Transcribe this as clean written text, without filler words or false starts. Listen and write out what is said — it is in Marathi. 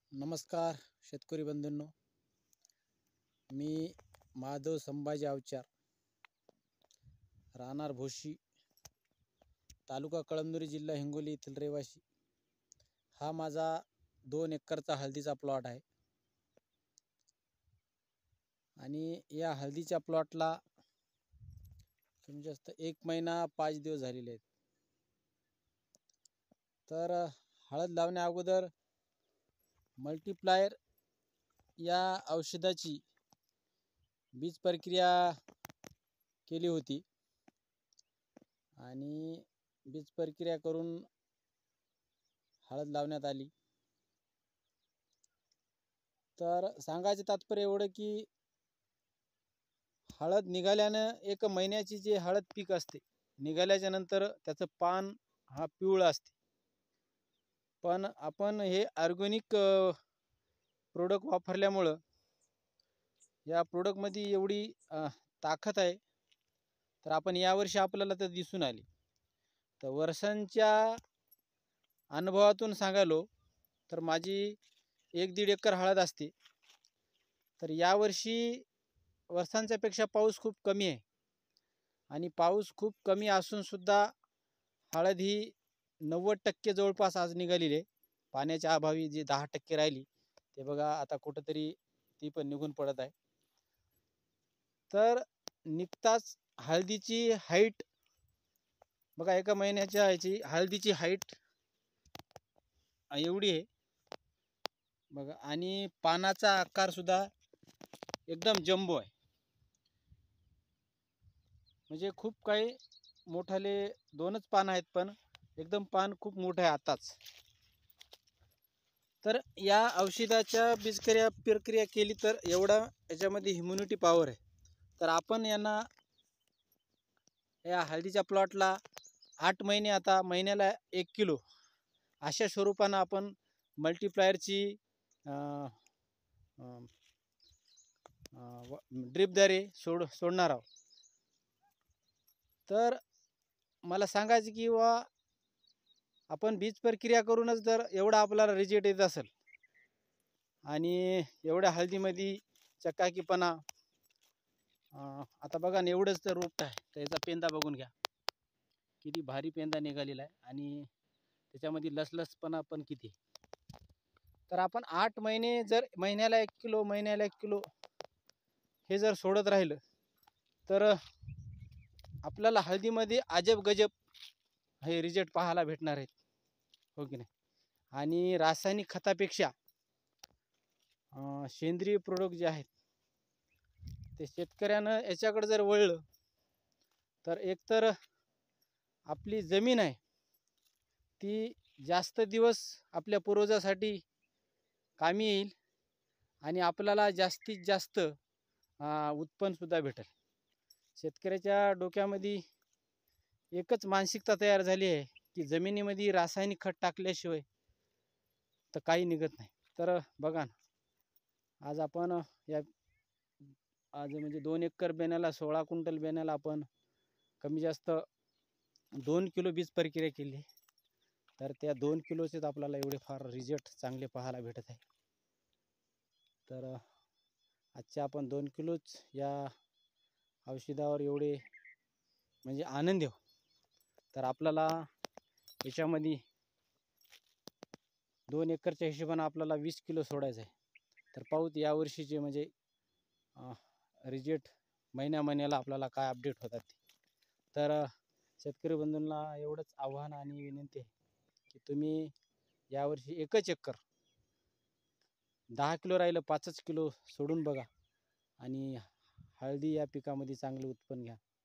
नमस्कार शेतकरी बंधूंनो, मी माधव संभाजी अवचार, राहणार भोशी, तालुका कळमनुरी, जिल्हा हिंगोली येथील रहिवासी. हा माझा 2 एकरचा हळदीचा प्लॉट आहे आणि या हळदीच्या प्लॉटला कमी जास्त 1 महिना 5 दिवस झालेले आहेत. तर हळद लावण्या अगोदर मल्टीप्लायर या औषधाची बीज प्रक्रिया केली होती आणि बीज प्रक्रिया करून हळद लावण्यात आली. तर सांगायचे तात्पर्य एवढं की हळद निघाल्यानं 1 महिन्याची जे हळद पीक असते, निघाल्याच्या नंतर त्याचं पान हा पिवळा असते. पण आपण हे ऑर्गॅनिक प्रोडक्ट वापरल्यामुळं या प्रोडक्टमध्ये एवढी ताकद आहे. तर आपण यावर्षी आपल्याला तर दिसून आली. तर वर्षांच्या अनुभवातून सांगालो तर माझी 1-1.5 एकर हळद असते. तर यावर्षी वर्षांच्या पेक्षा पाऊस खूप कमी आहे आणि पाऊस खूप कमी असून सुद्धा हळद ही 90% जवळपास आज निघालेली आहे. पाण्याच्या अभावी जी 10% राहिली ते बघा आता कुठंतरी ती पण निघून पडत आहे. तर निघताच हळदीची हाईट बघा, 1 महिन्याच्या ह्याची हळदीची हाईट एवढी आहे बघा आणि पानाचा आकार सुद्धा एकदम जम्बो आहे. म्हणजे खूप काही मोठाले 2च पान आहेत, पण एकदम पान खूप मोठं आहे आताच. तर या औषधाच्या बीजक्रिया प्रक्रिया केली तर एवढा याच्यामध्ये इम्युनिटी पॉवर आहे. तर आपण यांना या हळदीच्या प्लॉटला 8 महिने, आता महिन्याला 1 किलो अशा स्वरूपानं आपण मल्टीप्लायरची ड्रिपद्वारे सोडणार आहोत. तर मला सांगायचं की आपण बीज प्रक्रिया करूनच जर एवढा आपल्याला रिझल्ट येत असेल आणि एवढ्या हळदीमध्ये चकाकीपणा, आता बघा ना, एवढंच तर रोप आहे, तर याचा पेंदा बघून घ्या, किती भारी पेंदा निघालेला आहे आणि त्याच्यामध्ये लसलसपणा पण किती. तर आपण 8 महिने जर महिन्याला 1 किलो हे जर सोडत राहिलं तर आपल्याला हळदीमध्ये अजब गजब हे रिझल्ट पाहायला भेटणार आहेत, हो की नाही. आणि रासायनिक खतापेक्षा सेंद्रिय प्रोडक्ट जे आहेत ते शेतकऱ्यानं याच्याकडे जर वळलं तर एकतर आपली जमीन आहे ती जास्त दिवस आपल्या पूर्वजासाठी कामी येईल आणि आपल्याला जास्तीत जास्त उत्पन्नसुद्धा भेटेल. शेतकऱ्याच्या डोक्यामध्ये एकच मानसिकता तयार झाली आहे की जमिनीमध्ये रासायनिक खत टाकल्याशिवाय तर काही निघत नाही. तर बघा ना, आज आपण आज म्हणजे 2 एकर बेण्याला 16 क्विंटल बेण्याला आपण कमी जास्त 2 किलो बीज प्रक्रिया केली. तर त्या 2 किलोचेच आपल्याला एवढे फार रिझल्ट चांगले पाहायला भेटत आहे. तर आजच्या आपण 2 किलोच या औषधावर एवढे म्हणजे आनंद हो. तर आपल्याला याच्यामध्ये 2 एकरच्या हिशोबाने आपल्याला 20 किलो सोडायचं आहे. तर पाहूत यावर्षीचे म्हणजे रिझल्ट महिन्याला आपल्याला काय अपडेट होतात ते. तर शेतकरी बंधूंना एवढंच आव्हान आणि विनंती आहे की तुम्ही यावर्षी 1च एकर 10 किलो राहिलं 5च किलो सोडून बघा आणि हळदी या पिकामध्ये चांगलं उत्पन्न घ्या.